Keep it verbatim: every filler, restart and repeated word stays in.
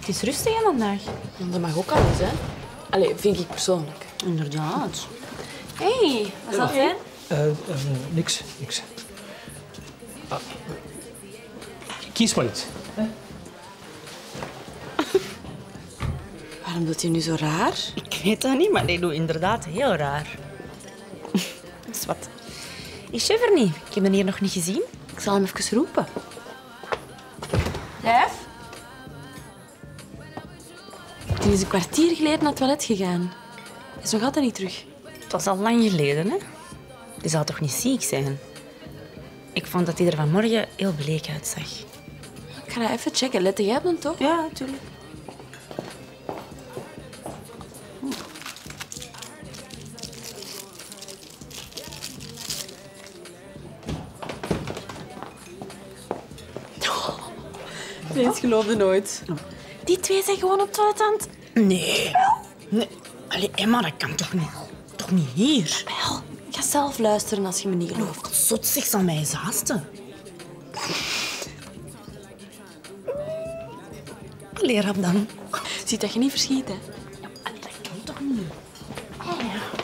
Het is rustig aan vandaag. Dat mag ook alles, hè? Allee, vind ik persoonlijk. Inderdaad. Hé, hey, wat zal het zijn? Uh, uh, niks, niks. Ah, kies maar iets. Hè? Waarom doet hij nu zo raar? Ik weet dat niet, maar die doet inderdaad heel raar. Dat is wat. Is chef er niet? Ik heb hem hier nog niet gezien. Ik zal hem even roepen. Chef? Die is een kwartier geleden naar het toilet gegaan. Hij is nog altijd niet terug. Het was al lang geleden, hè? Die zou toch niet ziek zijn? Ik vond dat hij er vanmorgen heel bleek uitzag. Ik ga dat even checken. Let jij op dan toch? Ja, natuurlijk. Deze geloofde nooit. Die twee zijn gewoon op het toilet aan het... Nee. Nee. Allee, Emma, dat kan toch niet? Toch niet hier? Wel, ik ga zelf luisteren als je me niet gelooft. Zot zich zal mij eens haasten. Allee, rap dan. Ziet dat je niet verschiet, hè? Allee, dat kan toch niet? Oh, ja.